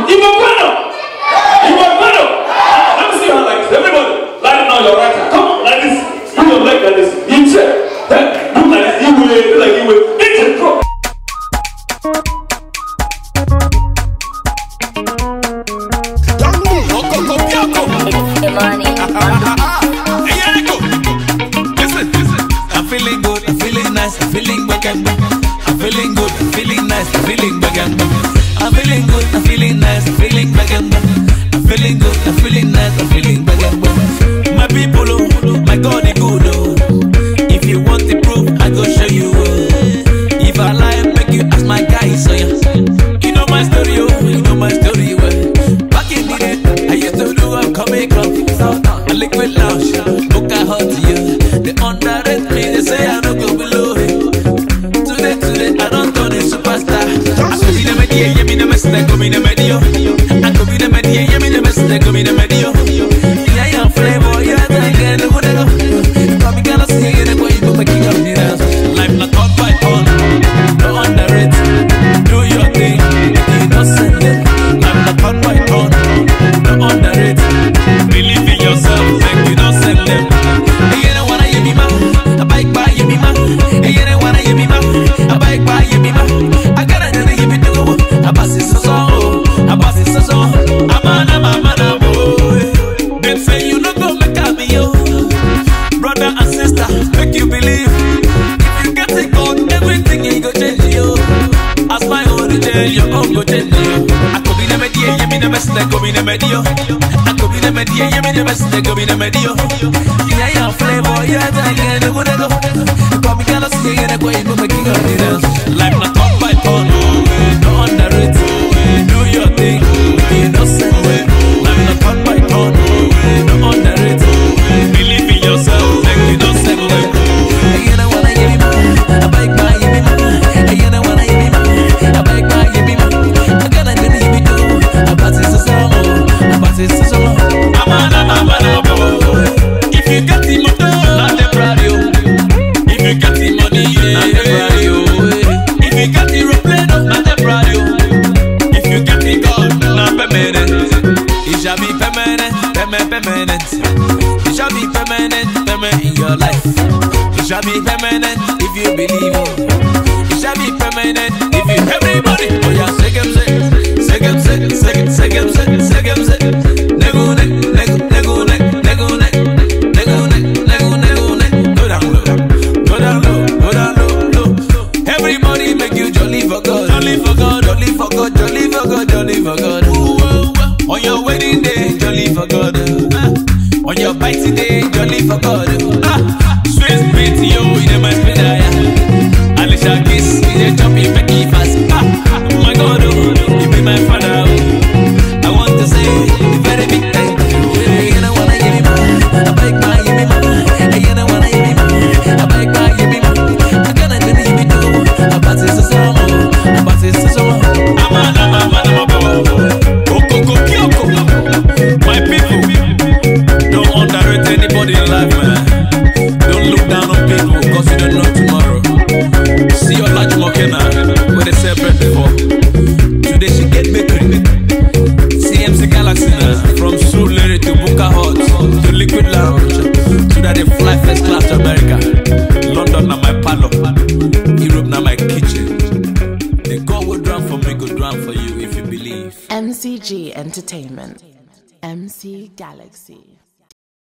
Imoguano! Imoguano! Let me see your legs. Everybody, lie down on your right hand. Come on, like this. Put your leg like this. Each then do like this. Do like you will. Each and drop. I'm feeling good, I'm feeling nice, I'm feeling back and back. I'm feeling good, I'm feeling nice, I'm feeling back and back. I'm feeling good, I'm feeling nice, I'm feeling back and back. I'm feeling good, I'm feeling nice, I'm feeling back and back. My people, oh, my God is good, oh. If you want the proof, I go show you. If I lie, make you ask my guys, so yeah. You know my story, oh, you know my story, well. Back in the day, I used to do a comic club, a liquid lounge, look at hot to you. They underrate me, they say I don't go below it. Today, I don't turn a superstar. I could be the media, yeah, me the mess, I could be the media. I could be the media, yeah, me the mess, I could be the media. Yeah, I'm flavor, yeah, I get the whatever. Come me gonna see it, boy, you my king of the dance. Life not on by on, no underrate. Do your thing, you don't send it. Life not on by on, no underrate. Believe in yourself, make you don't send them. You know what I hear me, man? I bike by you, me, man. You know what I hear me, man? I bike by you, me, man. I gotta do the give it to go. I pass it so song, I pass it so song. I'm a boy. Them say you no go make a me, yo. Brother and sister, make you believe. If you get it good, everything you go change, yo. As my own change, your own go change, yo. I could be the media, yeah, me the best, I could be the media. I could be the media, yeah, me the best, I could be the media. Yeah, your flavor, yeah, I get the good, I go. Come here, let's see it, go, you make it on the dance. Life not talk by phone, no underrate. Do your thing, you know, send it. Life not talk by phone, no underrate. Believe in yourself, make you don't send it. You know what I give you, man. I bike by you, man. You know what I give you, man. I bike by you, man. I gotta do the you do. I pass it so song, I pass it so song. I'm a boy. If you get the motor, not the radio. If you get the money, not the radio. If you get the aeroplane, not the radio. If you get the gold, not permanent. It shall be permanent, permanent. It shall be permanent, permanent in your life. It shall be permanent if you believe. It shall be permanent if you everybody. Oh yeah, say him say. Nego neck, nego neck, nego neck, nego neck, nego neck. Go down low, go down low, go down low. Everybody make you jolly for God, jolly for God, jolly for God, jolly for God, jolly for God. On your wedding day, jolly for God. On your birthday day, jolly for God. Sweet beat yo, in my spirit. Alicia kiss, in a jumpy Becky fast. My God, you be my father. I want to say a very big thank you. You know what I give you, man. I bike by you, man. You know what I give you, man. I bike by you, man. I gotta do the you do. I pass it so song, I pass it so song. I'm a boy. My people, don't underrate anybody in life, man. Don't look down on people, cause you don't know tomorrow. See your large Mokena, where they sell bread before. Today she get bakery. CMC Galaxy now, from Surulere to Buka Hut to Liquid Lounge, so that they fly first class to America. London na my parlor, Europe na my kitchen. The God will drown for me, go drown for you if you believe. MCG Entertainment, MC Galaxy.